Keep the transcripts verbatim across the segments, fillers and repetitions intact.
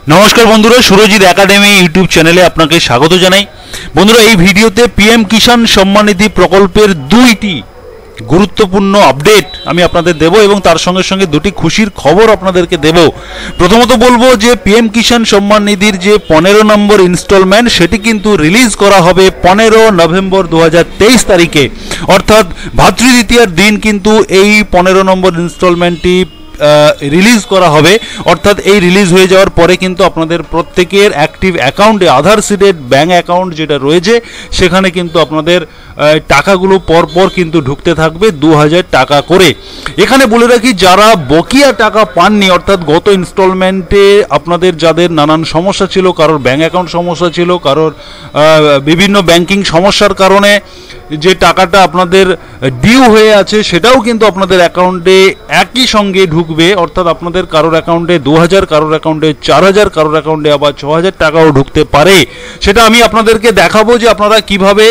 नमस्कार बंधुरा Surajit academy YouTube चैनेले आपनाके स्वागत जानाई। बंधुरा এই ভিডিওতে পিএম কিষাণ সম্মান নিধি প্রকল্পের দুইটি গুরুত্বপূর্ণ আপডেট আমি আপনাদের দেব এবং তার সঙ্গে সঙ্গে দুটি খুশির খবর আপনাদেরকে দেব। প্রথমত বলবো যে পিএম কিষাণ সম্মান নিধির যে পনেরো নম্বর ইনস্টলমেন্ট সেটি কিন্তু রিলিজ করা হবে পনেরো নভেম্বর দু হাজার তেইশ তারিখে, অর্থাৎ ভাতৃদ্বিতীয়ার দিন কিন্তু এই পনেরো নম্বর ইনস্টলমেন্টটি রিলিজ করা হবে। অর্থাৎ এই রিলিজ হয়ে যাওয়ার পরে কিন্তু আপনাদের প্রত্যেকের অ্যাক্টিভ অ্যাকাউন্টে আধার সিডেড ব্যাঙ্ক অ্যাকাউন্ট যেটা রয়েছে সেখানে কিন্তু আপনাদের টাকাগুলো পরপর কিন্তু ঢুকতে থাকবে দু হাজার টাকা করে। এখানে বলে রাখি, যারা বকেয়া টাকা পাননি, অর্থাৎ গত ইনস্টলমেন্টে আপনাদের যাদের নানান সমস্যা ছিল, কারোর ব্যাঙ্ক অ্যাকাউন্ট সমস্যা ছিল, কারোর বিভিন্ন ব্যাংকিং সমস্যার কারণে যে টাকাটা আপনাদের ডিউ হয়ে আছে সেটাও কিন্তু আপনাদের অ্যাকাউন্টে একই সঙ্গে ঢুকবে। অর্থাৎ আপনাদের কারোর অ্যাকাউন্টে দু হাজার, কারোর অ্যাকাউন্টে চার হাজার, কারোর অ্যাকাউন্টে আবার ছ হাজার টাকাও ঢুকতে পারে। সেটা আমি আপনাদেরকে দেখাবো যে আপনারা কিভাবে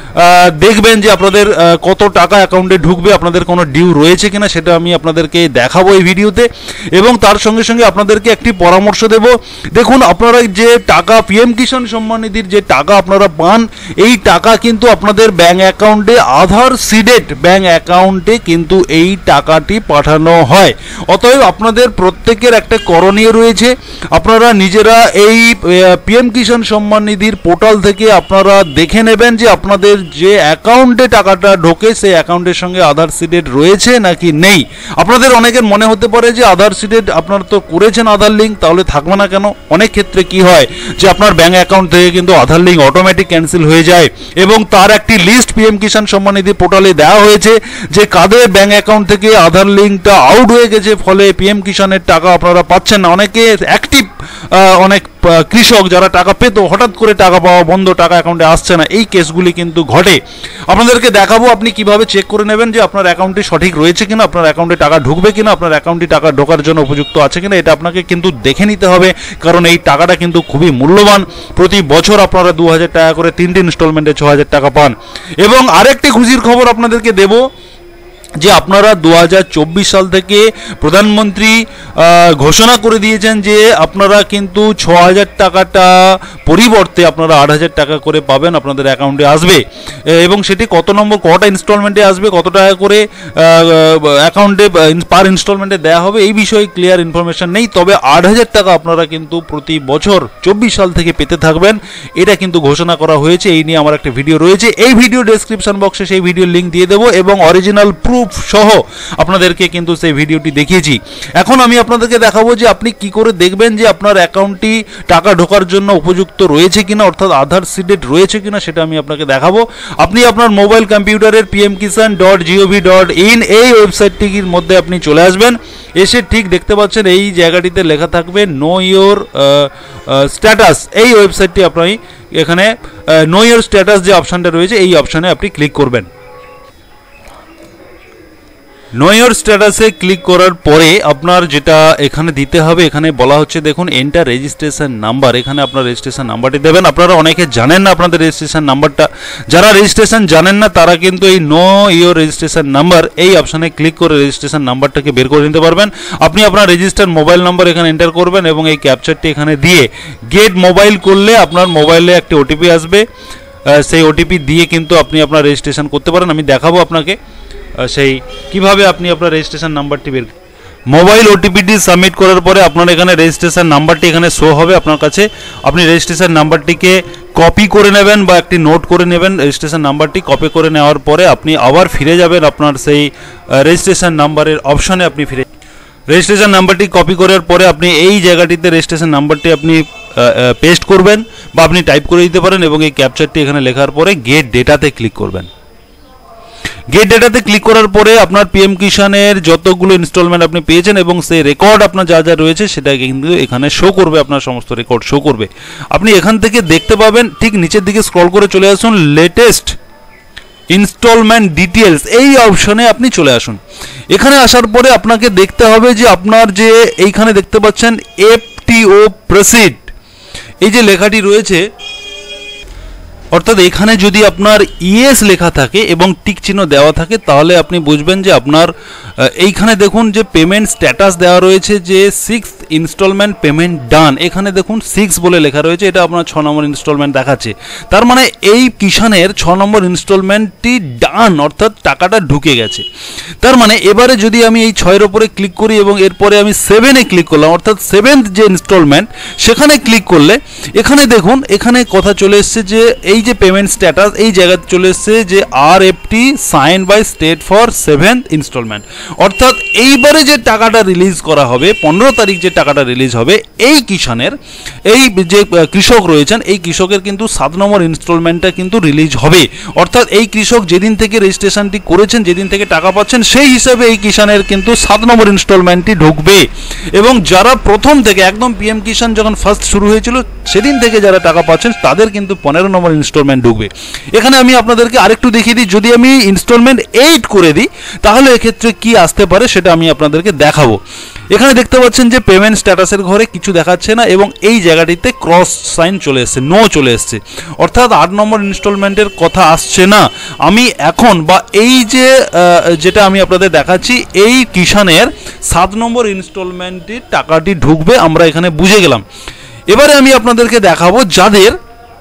দেখবেন যে আপনাদের কত টাকা অ্যাকাউন্টে ঢুকবে, আপনাদের কোনো ডিউ রয়েছে কিনা সেটা আমি আপনাদেরকে দেখাবো এই ভিডিওতে। এবং তার সঙ্গে সঙ্গে আপনাদেরকে একটি পরামর্শ দেব। দেখুন, আপনারা যে টাকা পিএম কিষাণ সম্মান নিধির যে টাকা আপনারা পান, এই টাকা কিন্তু আপনাদের ব্যাঙ্ক অ্যাকাউন্টে আধার সিডেড ব্যাঙ্ক অ্যাকাউন্টে কিন্তু এই টাকাটি পাঠানো হয়। অতএব আপনাদের প্রত্যেকের একটা করণীয় রয়েছে। আপনারা নিজেরা এই পিএম কিষাণ সম্মান নিধির পোর্টাল থেকে আপনারা দেখে নেবেন যে আপনাদের যে অ্যাকাউন্টে টাকাটা ঢোকে সেই অ্যাকাউন্টের সঙ্গে আধার সিডেড রয়েছে নাকি নেই। আপনাদের অনেকের মনে হতে পারে যে আধার সিডেড আপনারা তো করেছেন আধার লিঙ্ক, তাহলে থাকবে না কেন। অনেক ক্ষেত্রে কি হয় যে আপনার ব্যাঙ্ক অ্যাকাউন্ট থেকে কিন্তু আধার লিঙ্ক অটোমেটিক ক্যান্সেল হয়ে যায় এবং তার একটি লিস্ট পিএম কিষাণ সম্মান নিধি পোর্টালে দেওয়া হয়েছে যে কাদের ব্যাঙ্ক অ্যাকাউন্ট থেকে আধার লিঙ্কটা আউট হয়ে গেছে, ফলে পিএম কিষাণের টাকা আপনারা পাচ্ছেন না। অনেকে অ্যাক্টিভ অনেক কৃষক যারা টাকা পেত, হঠাৎ করে টাকা পাওয়া বন্ধ, টাকা অ্যাকাউন্টে আসছে না, এই কেসগুলি কিন্তু ঘটে। আপনাদেরকে দেখাবো আপনি কিভাবে চেক করে নেবেন যে আপনার অ্যাকাউন্টটি সঠিক রয়েছে কিনা, আপনার অ্যাকাউন্টে টাকা ঢুকবে কিনা, আপনার অ্যাকাউন্টে টাকা ঢোকার জন্য উপযুক্ত আছে কিনা। এটা আপনাকে কিন্তু দেখে নিতে হবে, কারণ এই টাকাটা কিন্তু খুবই মূল্যবান। প্রতি বছর আপনারা দু হাজার টাকা করে তিনটি ইনস্টলমেন্টে ছ হাজার টাকা পান। এবং আরেকটি খুশির খবর আপনাদেরকে দেব যে আপনারা দু হাজার চব্বিশ সাল থেকে প্রধানমন্ত্রী ঘোষণা করে দিয়েছেন যে আপনারা কিন্তু ছ হাজার টাকাটা পরিবর্তে আপনারা আট হাজার টাকা করে পাবেন, আপনাদের অ্যাকাউন্টে আসবে। এবং সেটি কত নম্বর কটা ইনস্টলমেন্টে আসবে, কত টাকা করে অ্যাকাউন্টে পার ইনস্টলমেন্টে দেওয়া হবে, এই বিষয়ে ক্লিয়ার ইনফরমেশন নেই। তবে আট হাজার টাকা আপনারা কিন্তু প্রতি বছর চব্বিশ সাল থেকে পেতে থাকবেন, এটা কিন্তু ঘোষণা করা হয়েছে। এই নিয়ে আমার একটা ভিডিও রয়েছে, এই ভিডিও ডেসক্রিপশন বক্সে সেই ভিডিওর লিঙ্ক দিয়ে দেবো এবং অরিজিনাল প্রুফ সহ আপনাদেরকে কিন্তু সেই ভিডিওটি দেখিয়েছি। এখন আমি আপনাদেরকে দেখাবো যে আপনি কি করে দেখবেন যে আপনার অ্যাকাউন্টটি টাকা ঢোকার জন্য উপযুক্ত রয়েছে কিনা, অর্থাৎ আধার সিডেড রয়েছে কিনা, সেটা আমি আপনাকে দেখাবো। আপনি আপনার মোবাইল কম্পিউটারের PM Kisan dot G O V dot in এই ওয়েবসাইটটির মধ্যে আপনি চলে আসবেন। এসে ঠিক দেখতে পাচ্ছেন এই জায়গাটিতে লেখা থাকবে নো ইয়োর স্ট্যাটাস। এই ওয়েবসাইটটি আপনি এখানে নো ইয়োর স্ট্যাটাস যে অপশানটা রয়েছে এই অপশানে আপনি ক্লিক করবেন। নো ইয়োর স্ট্যাটাসে ক্লিক করার পরে আপনার যেটা এখানে দিতে হবে, এখানে বলা হচ্ছে দেখুন এন্টার রেজিস্ট্রেশন নাম্বার। এখানে আপনার রেজিস্ট্রেশন নাম্বারটি দেবেন। আপনারা অনেকে জানেন না আপনাদের রেজিস্ট্রেশন নাম্বারটা, যারা রেজিস্ট্রেশন জানেন না তারা কিন্তু এই নো ইয়োর রেজিস্ট্রেশন নাম্বার এই অপশানে ক্লিক করে রেজিস্ট্রেশন নাম্বারটাকে বের করে নিতে পারবেন। আপনি আপনার রেজিস্টার্ড মোবাইল নাম্বার এখানে এন্টার করবেন এবং এই ক্যাপচারটি এখানে দিয়ে গেট মোবাইল করলে আপনার মোবাইলে একটি ওটিপি আসবে। সেই ওটিপি দিয়ে কিন্তু আপনি আপনার রেজিস্ট্রেশন করতে পারেন। আমি দেখাবো আপনাকে সেই কিভাবে আপনি আপনার রেজিস্ট্রেশন নাম্বারটি বের মোবাইল ওটিপিটি সাবমিট করার পরে আপনার এখানে রেজিস্ট্রেশন নাম্বারটি এখানে শো হবে আপনার কাছে। আপনি রেজিস্ট্রেশন নাম্বারটিকে কপি করে নেবেন বা একটি নোট করে নেবেন। রেজিস্ট্রেশন নাম্বারটি কপি করে নেওয়ার পরে আপনি আবার ফিরে যাবেন আপনার সেই রেজিস্ট্রেশন নাম্বারের অপশানে আপনি ফিরে রেজিস্ট্রেশন নাম্বারটি কপি করার পরে আপনি এই জায়গাটিতে রেজিস্ট্রেশন নাম্বারটি আপনি পেস্ট করবেন বা আপনি টাইপ করে দিতে পারেন এবং এই ক্যাপচারটি এখানে লেখার পরে গেট ডেটাতে ক্লিক করবেন। গেট ডেটাতে ক্লিক করার পরে আপনার পিএম কিষাণের যতগুলো ইনস্টলমেন্ট আপনি পেয়েছেন এবং সেই রেকর্ড আপনার যা যা রয়েছে সেটা কিন্তু এখানে শো করবে, আপনার সমস্ত রেকর্ড শো করবে। আপনি এখান থেকে দেখতে পাবেন, ঠিক নিচের দিকে স্ক্রল করে চলে আসুন লেটেস্ট ইনস্টলমেন্ট ডিটেলস এই অপশনে আপনি চলে আসুন। এখানে আসার পরে আপনাকে দেখতে হবে যে আপনার যে এইখানে দেখতে পাচ্ছেন এফটিও প্রসিড এই যে লেখাটি রয়েছে, অর্থাৎ এখানে যদি আপনার ইএস লেখা থাকে এবং টিক চিহ্ন দেওয়া থাকে তাহলে আপনি বুঝবেন যে আপনার এইখানে দেখুন যে পেমেন্ট স্ট্যাটাস দেওয়া রয়েছে যে সিক্স ইনস্টলমেন্ট পেমেন্ট ডান, এখানে দেখুন সিক্স বলে লেখা রয়েছে, এটা আপনার ছ নম্বর ইনস্টলমেন্ট দেখাচ্ছে। তার মানে এই কিষানের ছ নম্বর ইনস্টলমেন্টটি ডান, অর্থাৎ টাকাটা ঢুকে গেছে। তার মানে এবারে যদি আমি এই ছয়ের ওপরে ক্লিক করি এবং এরপরে আমি সেভেনে ক্লিক করলাম, অর্থাৎ সেভেন্থ যে ইনস্টলমেন্ট সেখানে ক্লিক করলে এখানে দেখুন এখানে কথা চলে এসছে যে এই যে পেমেন্ট স্ট্যাটাস এই জায়গাতে চলে এসছে যে R F T sign by state for seventh installment, অর্থাৎ এইবারে যে টাকাটা রিলিজ করা হবে পনেরো তারিখ যে টাকাটা রিলিজ হবে এই কিষানের এই যে কৃষক রয়েছেন এই কৃষকের কিন্তু সাত নম্বর ইনস্টলমেন্টটা কিন্তু রিলিজ হবে। অর্থাৎ এই কৃষক যেদিন থেকে রেজিস্ট্রেশনটি করেছেন যেদিন থেকে টাকা পাচ্ছেন সেই হিসাবে এই কিষানের কিন্তু সাত নম্বর ইনস্টলমেন্টটি ঢুকবে। এবং যারা প্রথম থেকে একদম পিএম কিষান যখন ফার্স্ট শুরু হয়েছিল সেদিন থেকে যারা টাকা পাচ্ছেন তাদের কিন্তু পনেরো নম্বর ইনস্টলমেন্ট ঢুকবে। এখানে আমি আপনাদেরকে আরেকটু দেখিয়ে দিই, যদি আমি ইনস্টলমেন্ট এইট করে দিই তাহলে এক্ষেত্রে কি আসতে পারে সেটা আমি আপনাদেরকে দেখাবো। এখানে দেখতে পাচ্ছেন যে পেমেন্ট স্ট্যাটাসের ঘরে কিছু দেখাচ্ছে না এবং এই জায়গাটিতে ক্রস সাইন চলে এসছে, নো চলে এসছে, অর্থাৎ আট নম্বর ইনস্টলমেন্টের কথা আসছে না। আমি এখন বা এই যে যেটা আমি আপনাদের দেখাচ্ছি এই কিষানের সাত নম্বর ইনস্টলমেন্টের টাকাটি ঢুকবে, আমরা এখানে বুঝে গেলাম। এবারে আমি আপনাদেরকে দেখাবো যাদের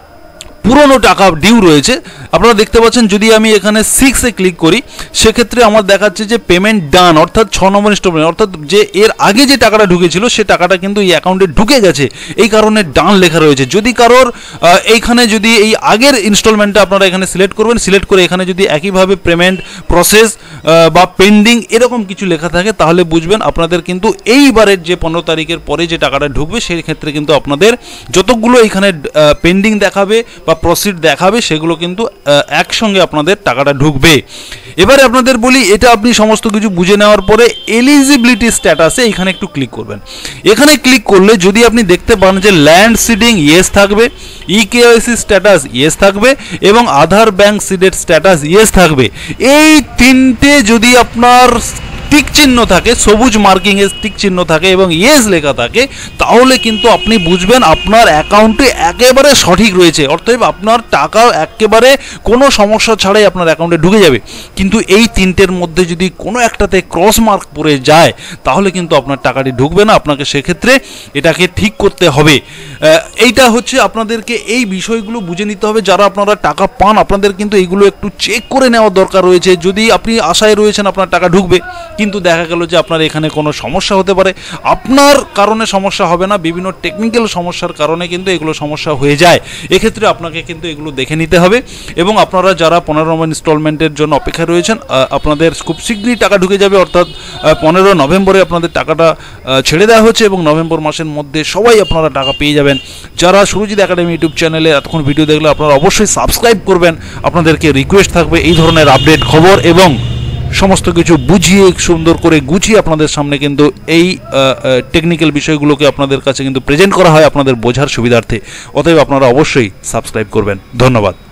পুরনো টাকা ডিউ রয়েছে। আপনারা দেখতে পাচ্ছেন যদি আমি এখানে সিক্সে ক্লিক করি সেক্ষেত্রে আমার দেখাচ্ছে যে পেমেন্ট ডান, অর্থাৎ ছ নম্বর ইনস্টলমেন্ট, অর্থাৎ যে এর আগে যে টাকাটা ঢুকেছিল সে টাকাটা কিন্তু এই অ্যাকাউন্টে ঢুকে গেছে, এই কারণে ডান লেখা রয়েছে। যদি কারোর এইখানে যদি এই আগের ইনস্টলমেন্টটা আপনারা এখানে সিলেক্ট করবেন, সিলেক্ট করে এখানে যদি একইভাবে পেমেন্ট প্রসেস বা পেন্ডিং এরকম কিছু লেখা থাকে তাহলে বুঝবেন আপনাদের কিন্তু এইবারের যে পনেরো তারিখের পরে যে টাকাটা ঢুকবে সেই ক্ষেত্রে কিন্তু আপনাদের যতগুলো এখানে পেন্ডিং দেখাবে বা প্রসিড দেখাবে সেগুলো কিন্তু একসঙ্গে আপনাদের টাকাটা ঢুকবে। এবারে আপনাদের বলি এটা আপনি সমস্ত কিছু বুঝে নেওয়ার পরে এলিজিবিলিটি স্ট্যাটাসে এখানে একটু ক্লিক করবেন। এখানে ক্লিক করলে যদি আপনি দেখতে পান যে ল্যান্ড সিডিং ইয়েস থাকবে, ই কেওয়াইসি স্ট্যাটাস ইয়েস থাকবে এবং Aadhaar bank seeded status yes থাকবে। এই তিনটে যদি আপনার টিক চিহ্ন থাকে, সবুজ মার্কিং এর টিক চিহ্ন থাকে এবং ইয়েস লেখা থাকে তাহলে কিন্তু আপনি বুঝবেন আপনার অ্যাকাউন্টে একেবারে সঠিক রয়েছে, অর্থাৎ আপনার টাকা একেবারে কোনো সমস্যা ছাড়াই আপনার অ্যাকাউন্টে ঢুকে যাবে। কিন্তু এই তিনটের মধ্যে যদি কোনো একটাতে ক্রস মার্ক পড়ে যায় তাহলে কিন্তু আপনার টাকাটি ঢুকবে না, আপনাকে সেক্ষেত্রে এটাকে ঠিক করতে হবে। এইটা হচ্ছে আপনাদেরকে এই বিষয়গুলো বুঝে নিতে হবে। যারা আপনারা টাকা পান আপনাদের কিন্তু এইগুলো একটু চেক করে নেওয়ার দরকার রয়েছে। যদি আপনি আশায় রয়েছেন আপনার টাকা ঢুকবে কিন্তু দেখা গেল যে আপনার এখানে কোনো সমস্যা হতে পারে, আপনার কারণে সমস্যা হবে না, বিভিন্ন টেকনিক্যাল সমস্যার কারণে কিন্তু এগুলো সমস্যা হয়ে যায়। এক্ষেত্রে আপনাকে কিন্তু এগুলো দেখে নিতে হবে। এবং আপনারা যারা পনেরো নম্বর ইনস্টলমেন্টের জন্য অপেক্ষা রয়েছেন আপনাদের খুব শীঘ্রই টাকা ঢুকে যাবে, অর্থাৎ পনেরো নভেম্বরে আপনাদের টাকাটা ছেড়ে দেওয়া হচ্ছে এবং নভেম্বর মাসের মধ্যে সবাই আপনারা টাকা পেয়ে যাবেন। যারা সুরজিৎ একাডেমি ইউটিউব চ্যানেলে এতক্ষণ ভিডিও দেখলে আপনারা অবশ্যই সাবস্ক্রাইব করবেন। আপনাদেরকে রিকোয়েস্ট থাকবে এই ধরনের আপডেট খবর এবং সমস্ত কিছু বুঝিয়ে সুন্দর করে গুছিয়ে আপনাদের সামনে কিন্তু এই টেকনিক্যাল বিষয়গুলোকে আপনাদের কাছে কিন্তু প্রেজেন্ট করা হয় আপনাদের বোঝার সুবিধার্থে। অতএব আপনারা অবশ্যই সাবস্ক্রাইব করবেন। ধন্যবাদ।